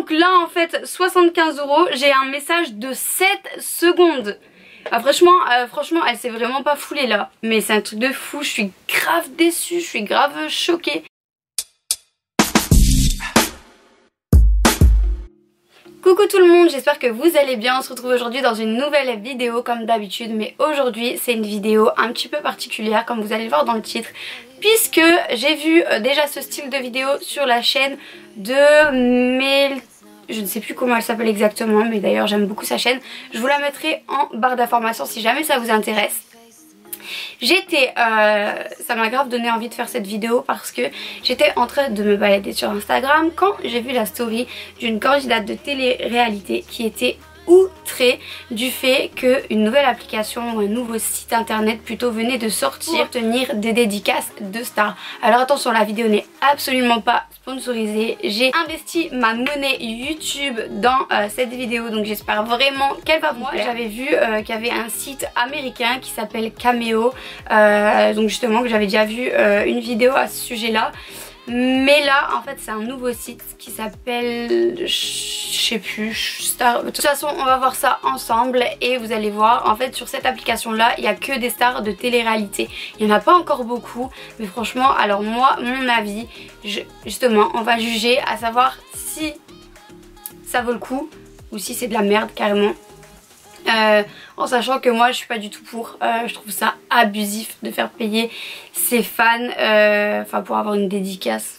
Donc là en fait 75 €, j'ai un message de 7 secondes. Ah, franchement elle s'est vraiment pas foulée là. Mais c'est un truc de fou, je suis grave déçue, je suis grave choquée. Coucou tout le monde, j'espère que vous allez bien. On se retrouve aujourd'hui dans une nouvelle vidéo comme d'habitude. Mais aujourd'hui c'est une vidéo un petit peu particulière comme vous allez le voir dans le titre. Puisque j'ai vu déjà ce style de vidéo sur la chaîne de Mel... Je ne sais plus comment elle s'appelle exactement, mais d'ailleurs j'aime beaucoup sa chaîne. Je vous la mettrai en barre d'informations si jamais ça vous intéresse. Ça m'a grave donné envie de faire cette vidéo parce que j'étais en train de me balader sur Instagram quand j'ai vu la story d'une candidate de télé-réalité qui était outrée du fait qu'une nouvelle application ou un nouveau site internet plutôt venait de sortir pour obtenir des dédicaces de stars. Alors attention, la vidéo n'est absolument pas sponsorisée. J'ai investi ma monnaie YouTube dans cette vidéo, donc j'espère vraiment qu'elle va vous plaire. J'avais vu qu'il y avait un site américain qui s'appelle Cameo, donc justement que j'avais déjà vu une vidéo à ce sujet là. Mais là en fait c'est un nouveau site qui s'appelle, je sais plus, Star. De toute façon on va voir ça ensemble et vous allez voir en fait sur cette application là il n'y a que des stars de télé-réalité. Il n'y en a pas encore beaucoup mais franchement, alors moi mon avis, justement on va juger à savoir si ça vaut le coup ou si c'est de la merde carrément. En sachant que moi je suis pas du tout pour, je trouve ça abusif de faire payer ses fans pour avoir une dédicace,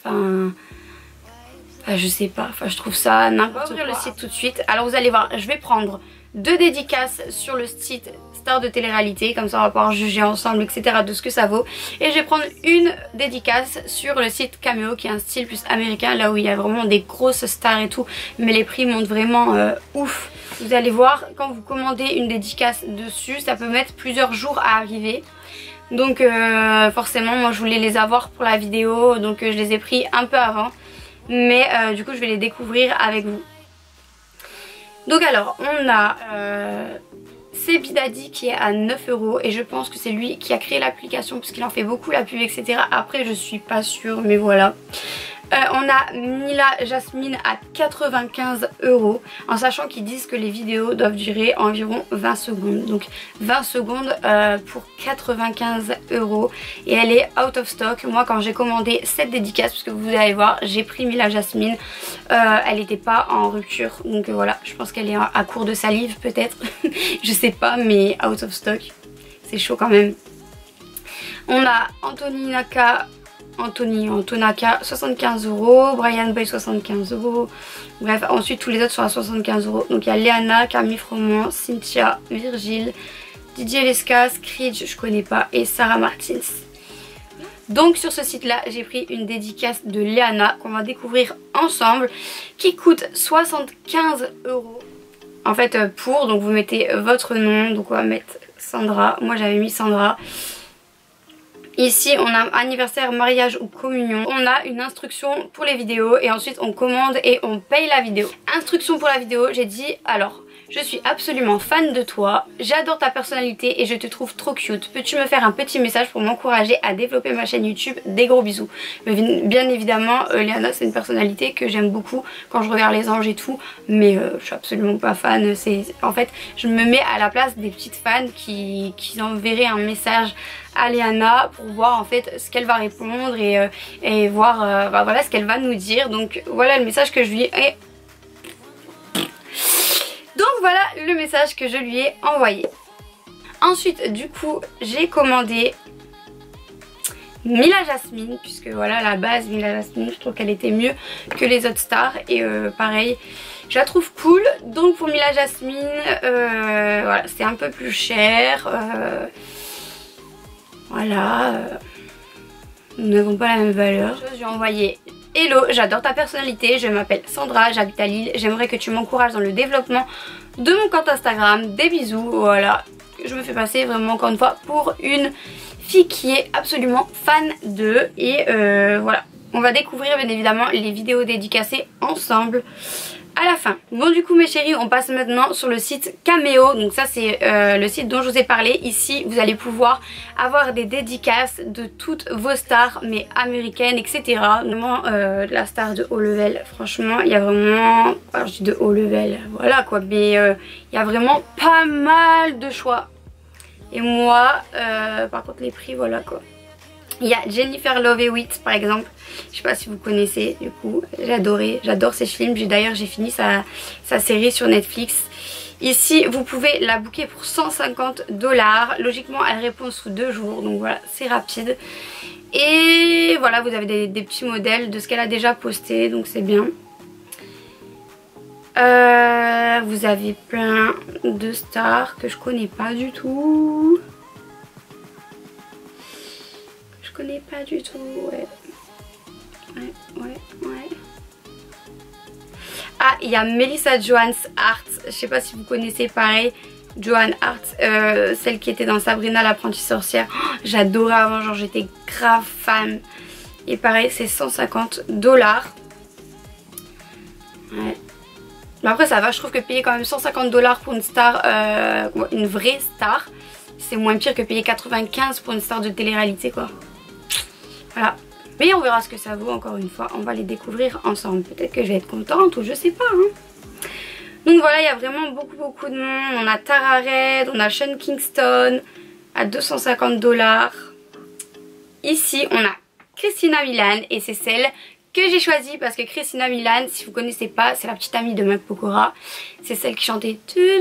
je sais pas, je trouve ça n'importe quoi. On va ouvrir le site tout de suite. Alors vous allez voir, je vais prendre 2 dédicaces sur le site Star de télé-réalité, comme ça on va pouvoir juger ensemble etc de ce que ça vaut. Et je vais prendre une dédicace sur le site Cameo qui est un style plus américain, là où il y a vraiment des grosses stars et tout, mais les prix montent vraiment ouf. Vous allez voir, quand vous commandez une dédicace dessus, ça peut mettre plusieurs jours à arriver. Donc forcément moi je voulais les avoir pour la vidéo, donc je les ai pris un peu avant. Mais du coup je vais les découvrir avec vous. Donc alors on a Sebidadi qui est à 9 € et je pense que c'est lui qui a créé l'application puisqu'il en fait beaucoup la pub etc. Après je suis pas sûre mais voilà. On a Mila Jasmine à 95 € en sachant qu'ils disent que les vidéos doivent durer environ 20 secondes. Donc 20 secondes pour 95 € et elle est out of stock. Moi quand j'ai commandé cette dédicace, parce que vous allez voir j'ai pris Mila Jasmine, elle n'était pas en rupture. Donc voilà, je pense qu'elle est à court de salive peut-être. Je sais pas mais out of stock. C'est chaud quand même. On a Antonaka 75 €, Brian Boy 75 €, bref ensuite tous les autres sont à 75 €. Donc il y a Léana, Camille Froment, Cynthia, Virgile, Didier Lescas, Creed je connais pas et Sarah Martins. Donc sur ce site là j'ai pris une dédicace de Léana qu'on va découvrir ensemble qui coûte 75 €. En fait donc vous mettez votre nom, donc on va mettre Sandra, moi j'avais mis Sandra. Ici on a anniversaire, mariage ou communion. On a une instruction pour les vidéos et ensuite on commande et on paye la vidéo. Instruction pour la vidéo, j'ai dit alors je suis absolument fan de toi, j'adore ta personnalité et je te trouve trop cute. Peux-tu me faire un petit message pour m'encourager à développer ma chaîne YouTube? Des gros bisous. Bien évidemment Léana c'est une personnalité que j'aime beaucoup quand je regarde les anges et tout, mais je suis absolument pas fan. En fait je me mets à la place des petites fans qui enverraient un message à Léana pour voir en fait ce qu'elle va répondre et voir voilà ce qu'elle va nous dire. Donc voilà le message que je lui ai... Donc voilà le message que je lui ai envoyé. Ensuite du coup j'ai commandé Mila Jasmine, puisque voilà à la base Mila Jasmine je trouve qu'elle était mieux que les autres stars et pareil je la trouve cool. Donc pour Mila Jasmine voilà c'est un peu plus cher, voilà, nous n'avons pas la même valeur. Je lui ai envoyé hello, j'adore ta personnalité, je m'appelle Sandra, j'habite à Lille, j'aimerais que tu m'encourages dans le développement de mon compte Instagram, des bisous. Voilà, je me fais passer vraiment encore une fois pour une fille qui est absolument fan d'eux et voilà. On va découvrir bien évidemment les vidéos dédicacées ensemble à la fin. Bon du coup mes chéris, on passe maintenant sur le site Cameo. Donc ça c'est le site dont je vous ai parlé. Ici vous allez pouvoir avoir des dédicaces de toutes vos stars, mais américaines, etc. Vraiment la star de haut level, franchement il y a vraiment, alors je dis de haut level, voilà quoi, mais il y a vraiment pas mal de choix. Et moi par contre les prix, voilà quoi. Il y a Jennifer Love Hewitt par exemple, je sais pas si vous connaissez, du coup j'ai adoré, j'adore ses films. D'ailleurs j'ai fini sa série sur Netflix. Ici vous pouvez la booker pour 150 $, logiquement elle répond sous 2 jours, donc voilà c'est rapide. Et voilà, vous avez des petits modèles de ce qu'elle a déjà posté, donc c'est bien. Vous avez plein de stars que je connais pas du tout. Je connais pas du tout, ouais. Ah, il y a Melissa Joan Hart, je sais pas si vous connaissez, pareil. Joan Hart, celle qui était dans Sabrina l'apprentie sorcière. Oh, j'adorais avant, genre j'étais grave fan. Et pareil, c'est 150 $. Ouais. Mais après ça va, je trouve que payer quand même 150 $ pour une star, une vraie star, c'est moins pire que payer 95 pour une star de télé-réalité quoi. Voilà. Mais on verra ce que ça vaut, encore une fois, on va les découvrir ensemble. Peut-être que je vais être contente ou je sais pas. Hein. Donc voilà, il y a vraiment beaucoup de monde. On a Tara Reid, on a Sean Kingston à 250 $. Ici on a Christina Milian et c'est celle que j'ai choisie parce que Christina Milian, si vous connaissez pas, c'est la petite amie de Mac Pokora. C'est celle qui chantait.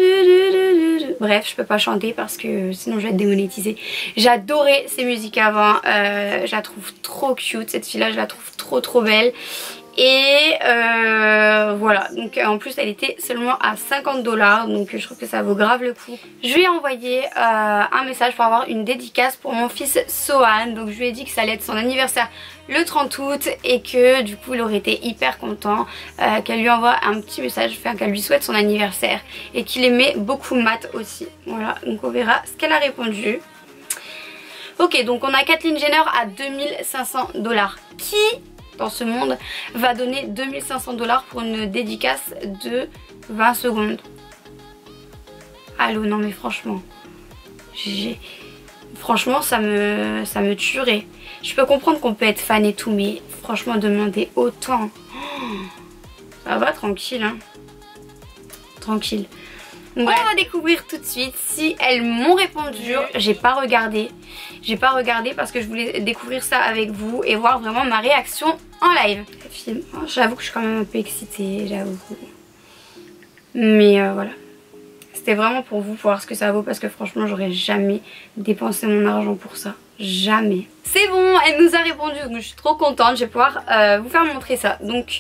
Bref, je peux pas chanter parce que sinon je vais être démonétisée. J'adorais ses musiques avant, je la trouve trop cute, cette fille là je la trouve trop belle. Et voilà, donc en plus elle était seulement à 50 $, donc je trouve que ça vaut grave le coup. Je lui ai envoyé un message pour avoir une dédicace pour mon fils Sohan. Donc je lui ai dit que ça allait être son anniversaire le 30 août et que du coup il aurait été hyper content qu'elle lui envoie un petit message, enfin qu'elle lui souhaite son anniversaire et qu'il aimait beaucoup Matt aussi. Voilà, donc on verra ce qu'elle a répondu. Ok, donc on a Caitlyn Jenner à 2500 $. Qui dans ce monde va donner 2500 $ pour une dédicace de 20 secondes? Allô, non mais franchement, franchement ça me tuerait. Je peux comprendre qu'on peut être fan et tout, mais franchement demander autant, ça va, tranquille hein. Tranquille. Donc, on va découvrir tout de suite si elles m'ont répondu. J'ai pas regardé parce que je voulais découvrir ça avec vous et voir vraiment ma réaction en live. Oh, j'avoue que je suis quand même un peu excitée, j'avoue. Mais voilà. C'était vraiment pour vous, pour voir ce que ça vaut, parce que franchement j'aurais jamais dépensé mon argent pour ça. Jamais. C'est bon, elle nous a répondu, donc je suis trop contente. Je vais pouvoir vous faire montrer ça. Donc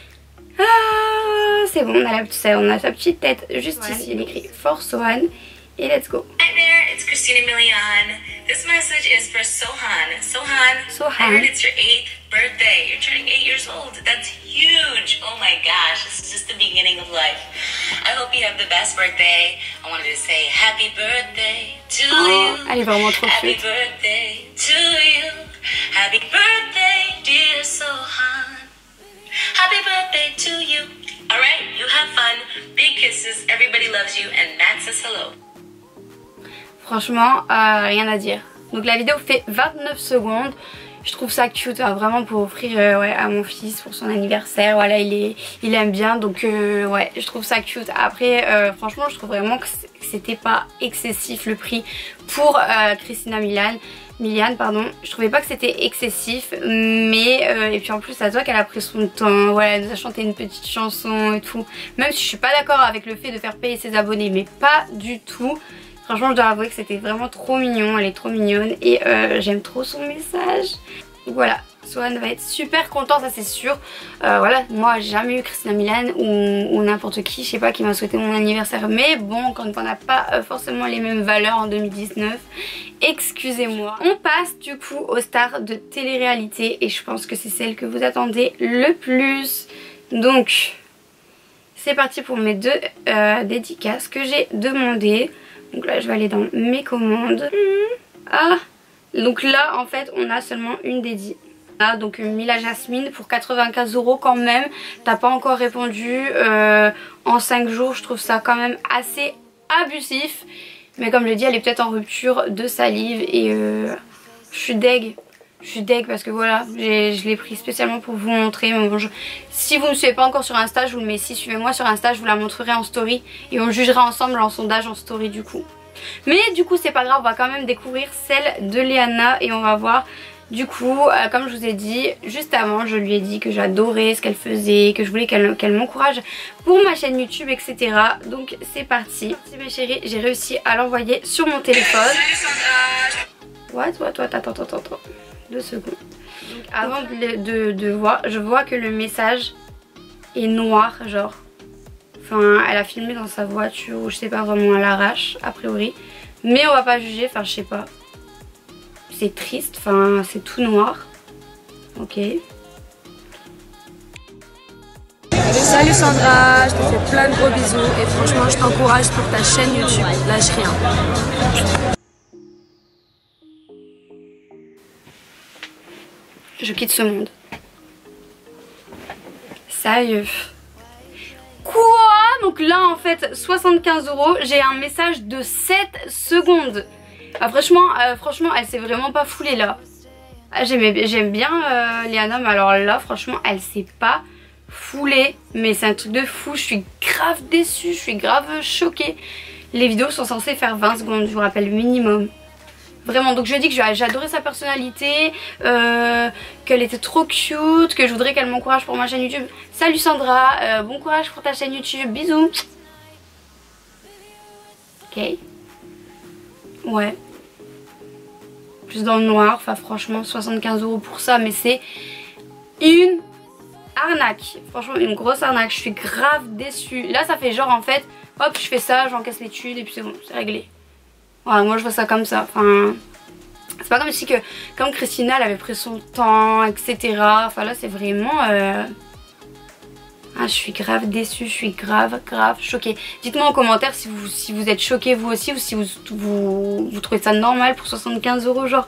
c'est bon, on a sa petite tête juste ici. Il écrit Force One et let's go. Hi there, it's Christina Milian. This message is for Sohan. Sohan, I heard it's your 8th birthday. You're turning 8 years old. That's huge. Oh my gosh, this is just the beginning of life. I hope you have the best birthday. I wanted to say happy birthday to you. Elle est vraiment trop happy cute. birthday to you. Happy birthday, dear Sohan. Happy birthday to you. Alright, you have fun. Big kisses. Everybody loves you. And Matt says hello. Franchement, rien à dire. Donc la vidéo fait 29 secondes. Je trouve ça cute, hein, vraiment pour offrir ouais, à mon fils pour son anniversaire. Voilà, il aime bien, donc ouais, je trouve ça cute. Après, franchement, je trouve vraiment que c'était pas excessif le prix pour Christina Milian, pardon. Je trouvais pas que c'était excessif, mais et puis en plus ça se voit qu'elle a pris son temps. Voilà, elle nous a chanté une petite chanson et tout. Même si je suis pas d'accord avec le fait de faire payer ses abonnés, mais pas du tout. Franchement je dois avouer que c'était vraiment trop mignon, elle est trop mignonne et j'aime trop son message. Donc voilà, Swan va être super content, ça c'est sûr. Voilà, moi j'ai jamais eu Christina Milian ou n'importe qui, je sais pas, qui m'a souhaité mon anniversaire. Mais bon, encore une fois on n'a pas forcément les mêmes valeurs en 2019. Excusez-moi. On passe du coup aux stars de télé-réalité et je pense que c'est celle que vous attendez le plus. Donc c'est parti pour mes deux dédicaces que j'ai demandées. Donc là je vais aller dans mes commandes. Ah, donc là en fait on a seulement une dédie. Donc Mila Jasmine pour 95 € quand même. T'as pas encore répondu en 5 jours. Je trouve ça quand même assez abusif. Mais comme je l'ai dit, elle est peut-être en rupture de salive. Et je suis deg. Je suis deg parce que voilà, je l'ai pris spécialement pour vous montrer. Mais bon, si vous ne me suivez pas encore sur Insta, je vous le mets ici. Suivez-moi sur Insta, je vous la montrerai en story. Et on jugera ensemble en sondage en story du coup. Mais du coup c'est pas grave, on va quand même découvrir celle de Léana. Et on va voir du coup, comme je vous ai dit juste avant, je lui ai dit que j'adorais ce qu'elle faisait, que je voulais qu'elle m'encourage pour ma chaîne YouTube, etc. Donc c'est parti. Mes chéris, j'ai réussi à l'envoyer sur mon téléphone. Attends. 2 secondes. Donc avant de voir, je vois que le message est noir, genre. Enfin, elle a filmé dans sa voiture ou je sais pas vraiment à l'arrache, a priori. Mais on va pas juger, enfin je sais pas. C'est triste, enfin c'est tout noir. Ok. Salut Sandra, je te fais plein de gros bisous et franchement je t'encourage pour ta chaîne YouTube, lâche rien. Je quitte ce monde. Sérieux. Quoi? Donc là en fait 75 €, j'ai un message de 7 secondes. Ah, franchement elle s'est vraiment pas foulée là. Ah, j'aime bien Léana, mais alors là franchement elle s'est pas foulée. Mais c'est un truc de fou, je suis grave déçue, je suis grave choquée. Les vidéos sont censées faire 20 secondes, je vous rappelle, minimum. Vraiment, donc je lui ai dit que j'adorais sa personnalité, qu'elle était trop cute, que je voudrais qu'elle m'encourage pour ma chaîne YouTube. Salut Sandra, bon courage pour ta chaîne YouTube, bisous. Ok. Ouais. Plus dans le noir, enfin franchement 75 € pour ça, mais c'est une arnaque. Franchement une grosse arnaque, je suis grave déçue. Là ça fait genre en fait, hop je fais ça, j'encaisse l'étude et puis c'est bon, c'est réglé. Voilà, moi je vois ça comme ça, enfin c'est pas comme si comme Christina elle avait pris son temps, etc. Enfin là c'est vraiment ah, je suis grave déçue, je suis grave choquée. Dites-moi en commentaire si vous êtes choqués vous aussi, ou si vous trouvez ça normal pour 75 € genre.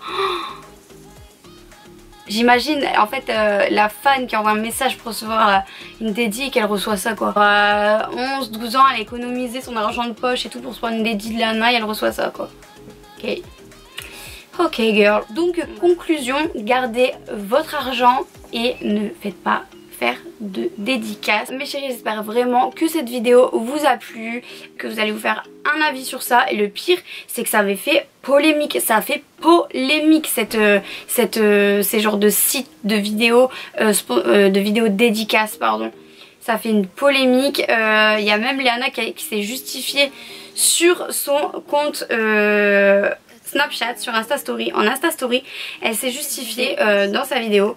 J'imagine en fait la fan qui envoie un message pour recevoir une dédie et qu'elle reçoit ça quoi. 11-12 ans, elle a économisé son argent de poche et tout pour se prendre une dédie de Léana et elle reçoit ça quoi. Ok. Ok girl. Donc conclusion, gardez votre argent et ne faites pas faire de dédicaces. Mes chéris, j'espère vraiment que cette vidéo vous a plu, que vous allez vous faire un avis sur ça. Et le pire c'est que ça avait fait polémique, ça a fait polémique ces genres de sites de vidéos dédicaces pardon. Ça fait une polémique, il y a même Léana qui s'est justifiée sur son compte Snapchat, sur Insta Story, en Insta Story, elle s'est justifiée dans sa vidéo.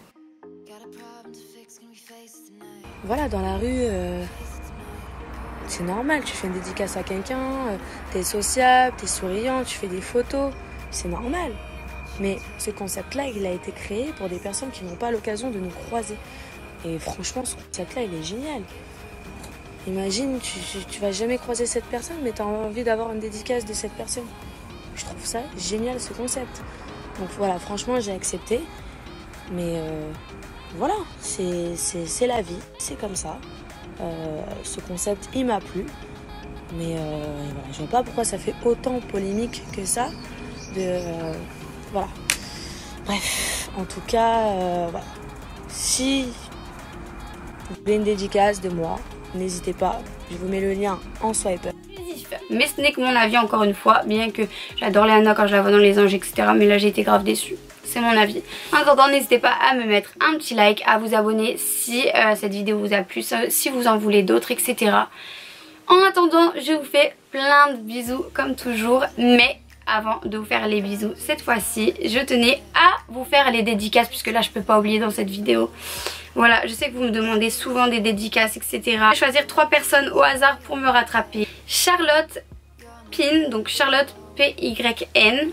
Voilà, dans la rue, c'est normal, tu fais une dédicace à quelqu'un, t'es sociable, t'es souriant, tu fais des photos, c'est normal. Mais ce concept-là, il a été créé pour des personnes qui n'ont pas l'occasion de nous croiser. Et franchement, ce concept-là, il est génial. Imagine, tu vas jamais croiser cette personne, mais t'as envie d'avoir une dédicace de cette personne. Je trouve ça génial, ce concept. Donc voilà, franchement, j'ai accepté. Mais voilà, c'est la vie, c'est comme ça. Ce concept, il m'a plu. Mais voilà, je vois pas pourquoi ça fait autant polémique que ça. Voilà. Bref, en tout cas, voilà. Si vous voulez une dédicace de moi, n'hésitez pas, je vous mets le lien en swipe. Mais ce n'est que mon avis encore une fois, bien que j'adore Léana quand je la vois dans les anges, etc. Mais là j'ai été grave déçue, c'est mon avis. En attendant, n'hésitez pas à me mettre un petit like, à vous abonner si cette vidéo vous a plu, si vous en voulez d'autres, etc. En attendant, je vous fais plein de bisous comme toujours, mais avant de vous faire les bisous cette fois-ci, je tenais à vous faire les dédicaces, puisque là je peux pas oublier dans cette vidéo. Voilà, je sais que vous me demandez souvent des dédicaces, etc. Je vais choisir 3 personnes au hasard pour me rattraper. Charlotte Pin, donc Charlotte P-Y-N.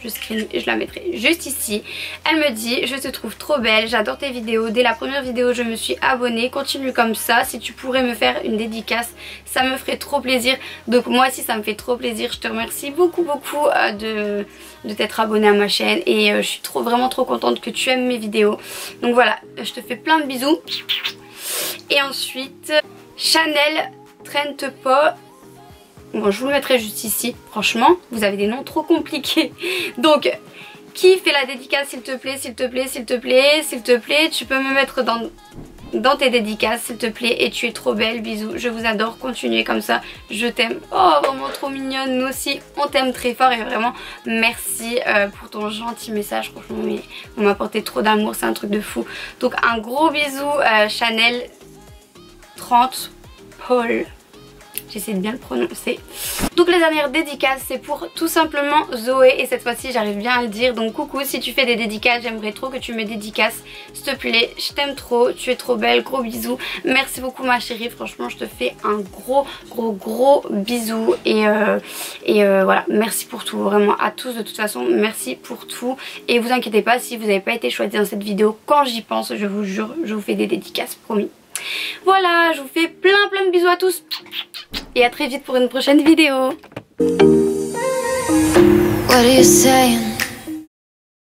je screen et je la mettrai juste ici. Elle me dit: je te trouve trop belle, j'adore tes vidéos, dès la première vidéo je me suis abonnée, continue comme ça, si tu pourrais me faire une dédicace ça me ferait trop plaisir. Donc moi aussi ça me fait trop plaisir, je te remercie beaucoup de t'être abonnée à ma chaîne et je suis vraiment trop contente que tu aimes mes vidéos. Donc voilà, je te fais plein de bisous. Et ensuite Chanel Trente Pas. Bon, je vous le mettrai juste ici. Franchement, vous avez des noms trop compliqués. Donc, qui fait la dédicace s'il te plaît, s'il te plaît, s'il te plaît, s'il te plaît. Tu peux me mettre dans tes dédicaces, s'il te plaît. Et tu es trop belle. Bisous. Je vous adore. Continuez comme ça. Je t'aime. Oh, vraiment trop mignonne. Nous aussi, on t'aime très fort. Et vraiment, merci pour ton gentil message. Franchement, mais on m'a apporté trop d'amour. C'est un truc de fou. Donc, un gros bisou, Chanel Trente Paul. J'essaie de bien le prononcer. Donc la dernière dédicace c'est pour tout simplement Zoé. Et cette fois-ci j'arrive bien à le dire. Donc coucou, si tu fais des dédicaces j'aimerais trop que tu me dédicaces. S'il te plaît, je t'aime trop, tu es trop belle, gros bisous. Merci beaucoup ma chérie, franchement je te fais un gros bisou. Et voilà, merci pour tout, vraiment à tous de toute façon, merci pour tout. Et vous inquiétez pas si vous n'avez pas été choisi dans cette vidéo, quand j'y pense je vous jure, je vous fais des dédicaces, promis. Voilà, je vous fais plein de bisous à tous et à très vite pour une prochaine vidéo. What are you saying?